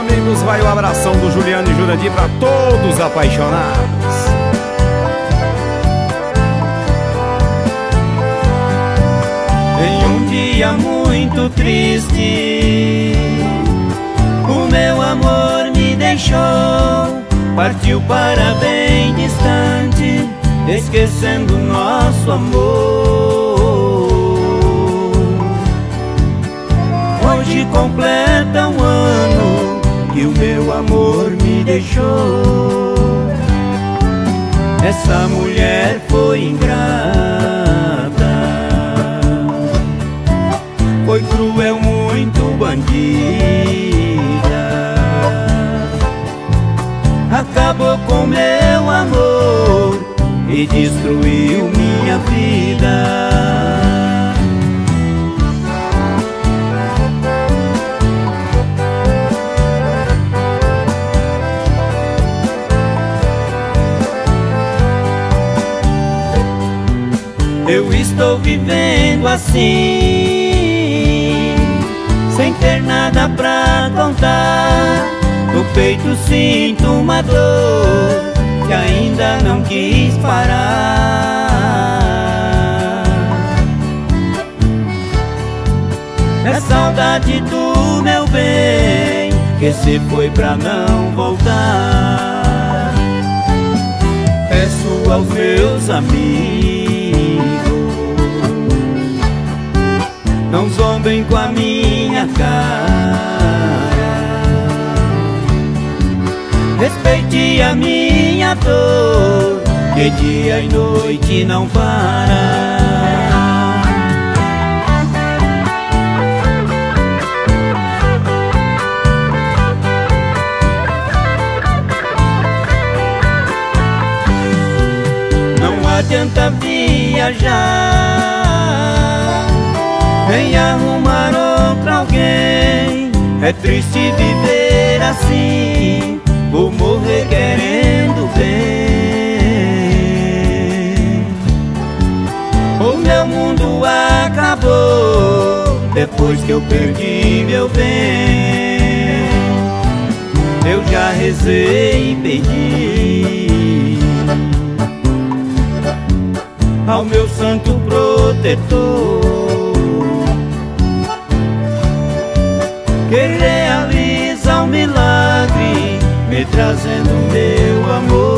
amigos, vai o abração do Juliano e Jurandir pra todos apaixonados. Em um dia muito triste, o meu amor me deixou, partiu para bem distante, esquecendo nosso amor. Hoje completa um ano que o meu amor me deixou. Essa mulher foi ingrata, foi cruel, muito bandida, acabou com meu amor e destruiu minha vida. Eu estou vivendo assim, sem ter nada pra contar. No peito sinto uma dor que ainda não quis parar. É saudade do meu bem que se foi pra não voltar. Peço aos meus amigos, não zombem com a minha cara, respeite a minha dor, que dia e noite não para. Não adianta viajar, nem arrumar outro alguém. É triste viver assim, vou morrer querendo bem. O meu mundo acabou depois que eu perdi meu bem. Eu já rezei e pedi ao meu santo protetor que realiza um milagre, me trazendo meu amor.